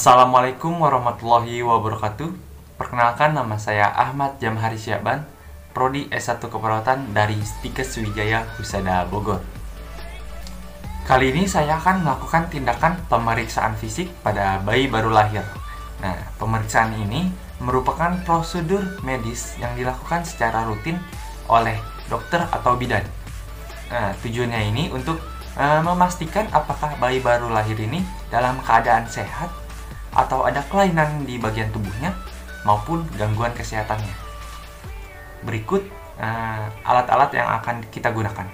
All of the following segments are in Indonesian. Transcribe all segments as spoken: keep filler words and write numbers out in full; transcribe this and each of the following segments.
Assalamualaikum warahmatullahi wabarakatuh. Perkenalkan, nama saya Ahmad Jamhari Syaban, Prodi S satu Keperawatan dari Stikes Wijaya Husada Bogor. Kali ini saya akan melakukan tindakan pemeriksaan fisik pada bayi baru lahir. Nah, pemeriksaan ini merupakan prosedur medis yang dilakukan secara rutin oleh dokter atau bidan. Nah, tujuannya ini untuk uh, memastikan apakah bayi baru lahir ini dalam keadaan sehat atau ada kelainan di bagian tubuhnya maupun gangguan kesehatannya. Berikut uh, alat-alat yang akan kita gunakan.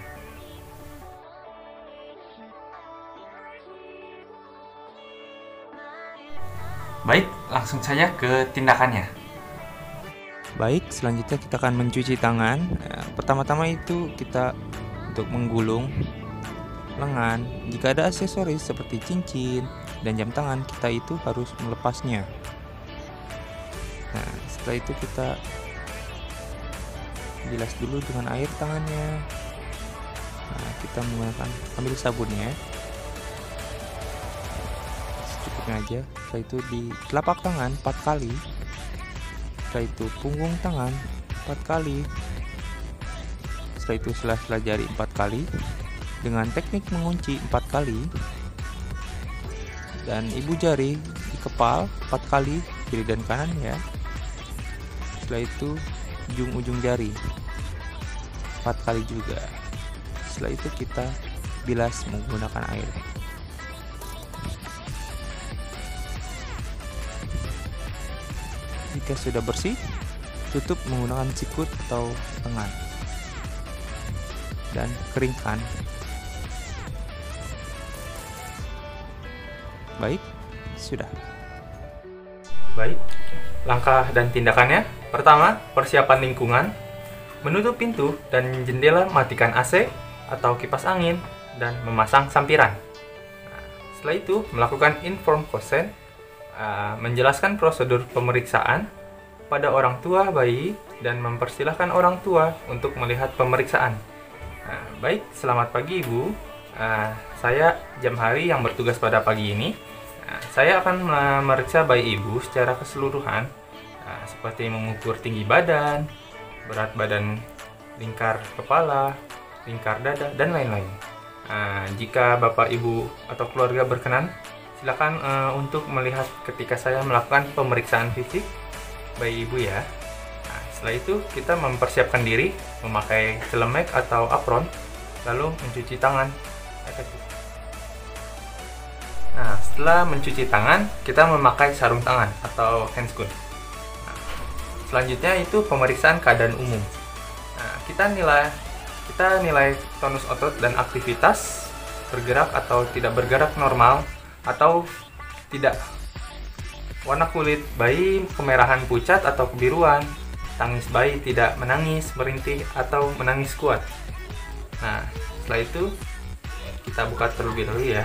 Baik, langsung saja ke tindakannya. Baik, selanjutnya kita akan mencuci tangan. Pertama-tama itu kita untuk menggulung lengan. Jika ada aksesoris seperti cincin dan jam tangan, kita itu harus melepasnya. Nah, setelah itu kita bilas dulu dengan air tangannya. Nah, kita menggunakan ambil sabunnya, secukupnya aja. Setelah itu di telapak tangan empat kali. Setelah itu punggung tangan empat kali. Setelah itu sela-sela jari empat kali dengan teknik mengunci empat kali, dan ibu jari di kepal empat kali, kiri dan kanan ya. Setelah itu ujung-ujung jari empat kali juga. Setelah itu kita bilas menggunakan air. Jika sudah bersih, tutup menggunakan sikut atau tangan dan keringkan. Baik, sudah. Baik, langkah dan tindakannya. Pertama, persiapan lingkungan. Menutup pintu dan jendela, matikan A C atau kipas angin, dan memasang sampiran. Nah, setelah itu, melakukan inform consent, uh, menjelaskan prosedur pemeriksaan pada orang tua bayi, dan mempersilahkan orang tua untuk melihat pemeriksaan. Nah, baik, selamat pagi Ibu. Uh, saya Jamhari yang bertugas pada pagi ini. Nah, saya akan memeriksa bayi Ibu secara keseluruhan, nah, seperti mengukur tinggi badan, berat badan, lingkar kepala, lingkar dada, dan lain-lain. Nah, jika Bapak, Ibu, atau keluarga berkenan, silakan uh, untuk melihat ketika saya melakukan pemeriksaan fisik bayi Ibu ya. Nah, setelah itu kita mempersiapkan diri memakai celemek atau apron, lalu mencuci tangan. Nah, setelah mencuci tangan, kita memakai sarung tangan atau handscoon. Nah, selanjutnya itu pemeriksaan keadaan umum. Nah, kita nilai kita nilai tonus otot dan aktivitas bergerak atau tidak bergerak normal atau tidak. Warna kulit bayi kemerahan pucat atau kebiruan. Tangis bayi tidak menangis, merintih, atau menangis kuat. Nah, setelah itu kita buka terlebih dahulu ya.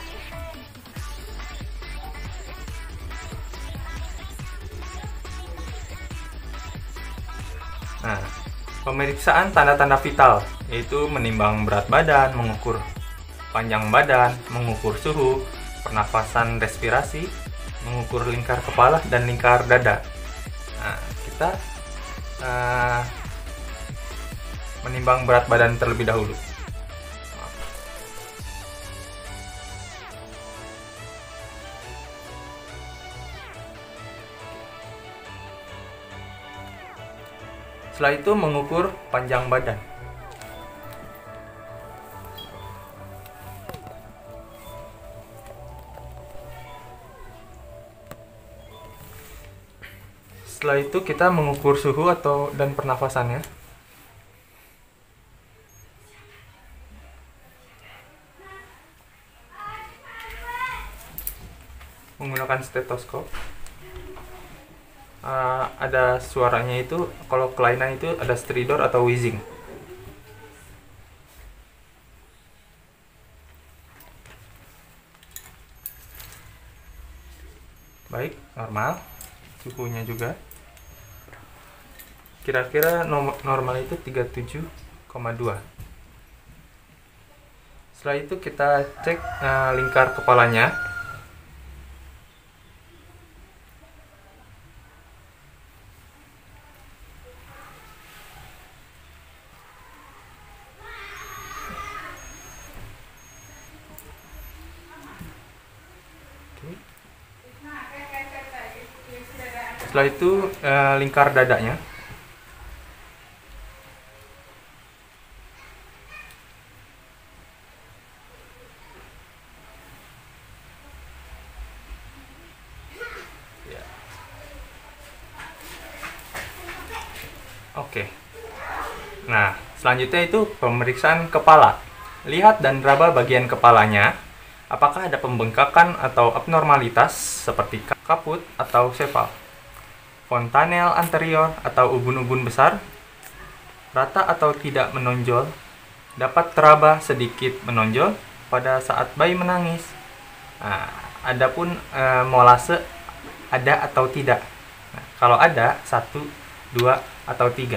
Nah, pemeriksaan tanda-tanda vital, yaitu menimbang berat badan, mengukur panjang badan, mengukur suhu, pernafasan, respirasi, mengukur lingkar kepala dan lingkar dada. Nah, kita uh, menimbang berat badan terlebih dahulu. Setelah itu mengukur panjang badan. Setelah itu kita mengukur suhu atau dan pernafasannya. Menggunakan stetoskop. Uh, ada suaranya itu, kalau kelainan itu ada stridor atau wheezing. Baik, normal. Suhunya juga kira-kira normal itu tiga puluh tujuh koma dua. Setelah itu kita cek uh, lingkar kepalanya. Setelah itu eh, lingkar dadanya. Oke. Nah, selanjutnya itu pemeriksaan kepala. Lihat dan raba bagian kepalanya. Apakah ada pembengkakan atau abnormalitas seperti kaput atau sepal, fontanel anterior atau ubun-ubun besar, rata atau tidak menonjol, dapat teraba sedikit menonjol pada saat bayi menangis. Nah, adapun e, molase ada atau tidak. Nah, kalau ada, satu, dua, atau tiga.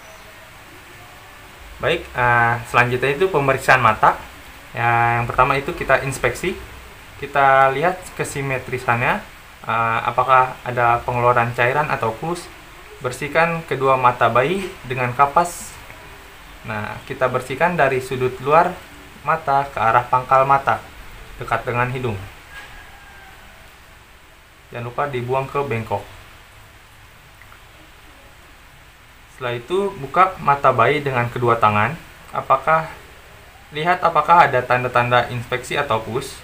Baik, uh, selanjutnya itu pemeriksaan mata. Ya, yang pertama itu kita inspeksi. Kita lihat kesimetrisannya, uh, apakah ada pengeluaran cairan atau pus. Bersihkan kedua mata bayi dengan kapas. Nah, kita bersihkan dari sudut luar mata ke arah pangkal mata, dekat dengan hidung. Jangan lupa dibuang ke bengkok. Setelah itu, buka mata bayi dengan kedua tangan. Apakah lihat apakah ada tanda-tanda infeksi atau pus.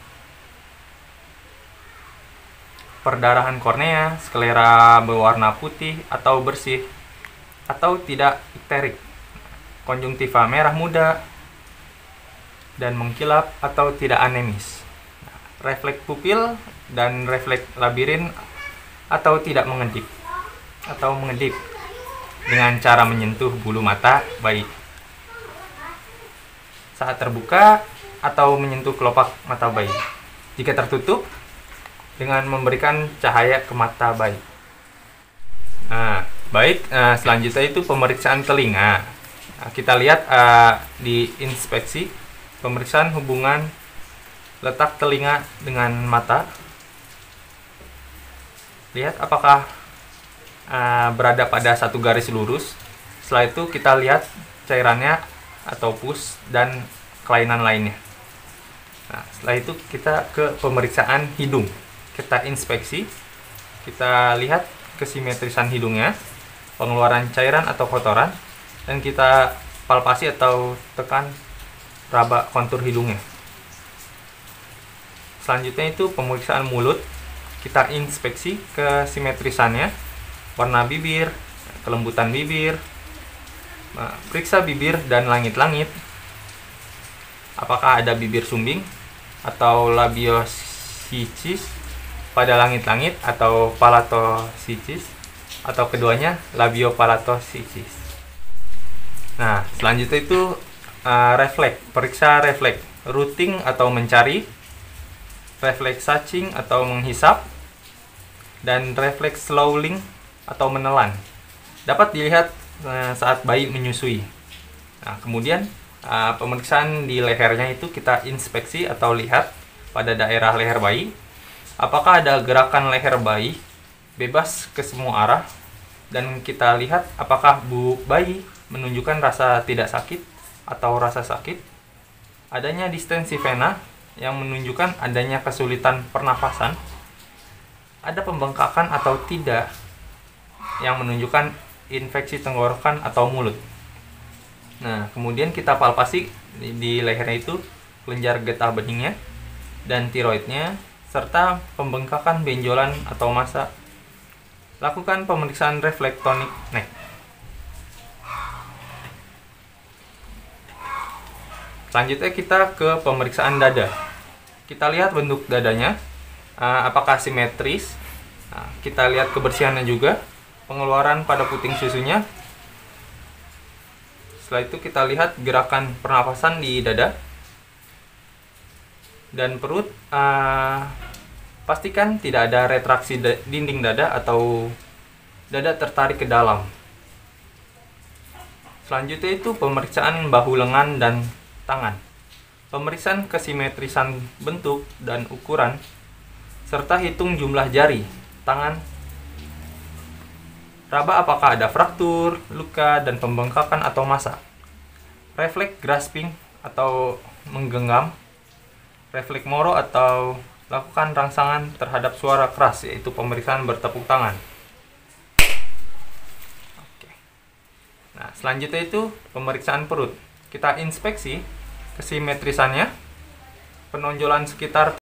Perdarahan kornea, sklera berwarna putih atau bersih atau tidak ikterik. Konjungtiva merah muda dan mengkilap atau tidak anemis. Refleks pupil dan refleks labirin atau tidak mengedip atau mengedip dengan cara menyentuh bulu mata bayi saat terbuka atau menyentuh kelopak mata bayi. Jika tertutup, dengan memberikan cahaya ke mata bayi. Nah, baik, uh, selanjutnya itu pemeriksaan telinga. Nah, kita lihat uh, di inspeksi pemeriksaan hubungan letak telinga dengan mata. Lihat apakah Uh, berada pada satu garis lurus. Setelah itu kita lihat cairannya atau pus dan kelainan lainnya. Nah, setelah itu kita ke pemeriksaan hidung. Kita inspeksi, kita lihat kesimetrisan hidungnya, pengeluaran cairan atau kotoran, dan kita palpasi atau tekan raba kontur hidungnya. Selanjutnya itu pemeriksaan mulut. Kita inspeksi kesimetrisannya, warna bibir, kelembutan bibir, periksa bibir dan langit-langit. Apakah ada bibir sumbing atau labiosicis pada langit-langit atau palatosicis atau keduanya labiopalatosicis. Nah, selanjutnya itu uh, refleks, periksa refleks, routing atau mencari, refleks searching atau menghisap, dan refleks slowing atau menelan. Dapat dilihat uh, saat bayi menyusui. Nah, kemudian uh, pemeriksaan di lehernya itu kita inspeksi atau lihat pada daerah leher bayi. Apakah ada gerakan leher bayi bebas ke semua arah, dan kita lihat apakah bubuk bayi menunjukkan rasa tidak sakit atau rasa sakit. Adanya distensi vena yang menunjukkan adanya kesulitan pernafasan. Ada pembengkakan atau tidak yang menunjukkan infeksi tenggorokan atau mulut. Nah, kemudian kita palpasi di, di lehernya itu kelenjar getah beningnya dan tiroidnya, serta pembengkakan benjolan atau massa. Lakukan pemeriksaan refleks tonic neck. Selanjutnya kita ke pemeriksaan dada. Kita lihat bentuk dadanya, apakah simetris. Nah, kita lihat kebersihannya juga, pengeluaran pada puting susunya. Setelah itu kita lihat gerakan pernapasan di dada dan perut. Uh, pastikan tidak ada retraksi da dinding dada atau dada tertarik ke dalam. Selanjutnya itu pemeriksaan bahu lengan dan tangan. Pemeriksaan kesimetrisan bentuk dan ukuran, serta hitung jumlah jari tangan. Raba apakah ada fraktur, luka, dan pembengkakan atau massa. Refleks grasping atau menggenggam. Refleks moro atau lakukan rangsangan terhadap suara keras, yaitu pemeriksaan bertepuk tangan. Selanjutnya itu pemeriksaan perut. Kita inspeksi kesimetrisannya, penonjolan sekitar